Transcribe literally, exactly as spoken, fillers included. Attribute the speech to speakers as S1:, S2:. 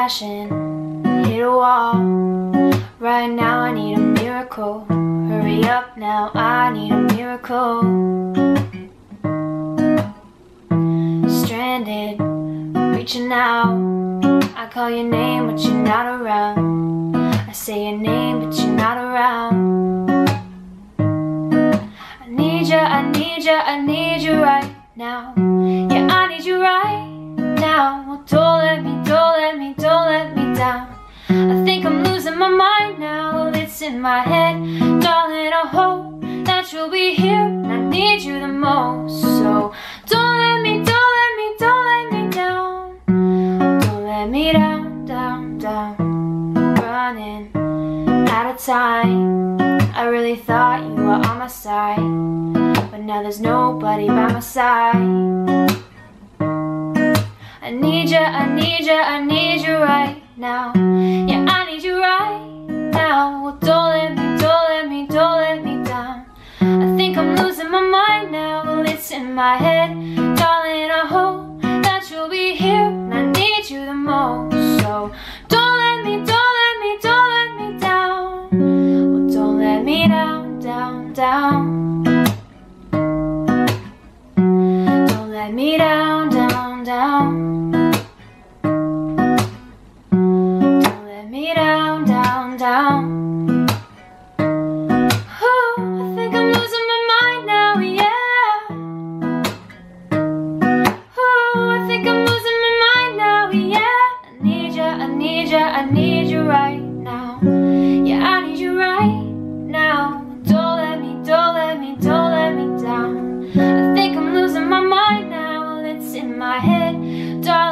S1: crashing, hit a wall. Right now I need a miracle. Hurry up now, I need a miracle. Stranded, reaching out. I call your name but you're not around. I say your name but you're not around. I need you, I need you, I need you right now. Yeah, I need you right now. Well, don't let me, don't let me, don't let me down. I think I'm losing my mind now. Well, it's in my head. Darling, I hope that you'll be here. I need you the most. So don't let me, don't let me, don't let me down. Don't let me down, down, down. Running out of time. I really thought you were on my side, but now there's nobody by my side. I need you, I need you, I need you right now. Yeah, I need you right now. Well, don't let me, don't let me, don't let me down. I think I'm losing my mind now. Well, it's in my head. Darling, I hope that you'll be here. I need you the most. So don't let me, don't let me, don't let me down. Well, don't let me down, down, down. Don't let me down, down, down. Down, down, down. Oh, I think I'm losing my mind now, yeah. Oh, I think I'm losing my mind now, yeah. I need you, I need you, I need you right now. Yeah, I need you right now. Don't let me, don't let me, don't let me down. I think I'm losing my mind now. Well, it's in my head. Darling,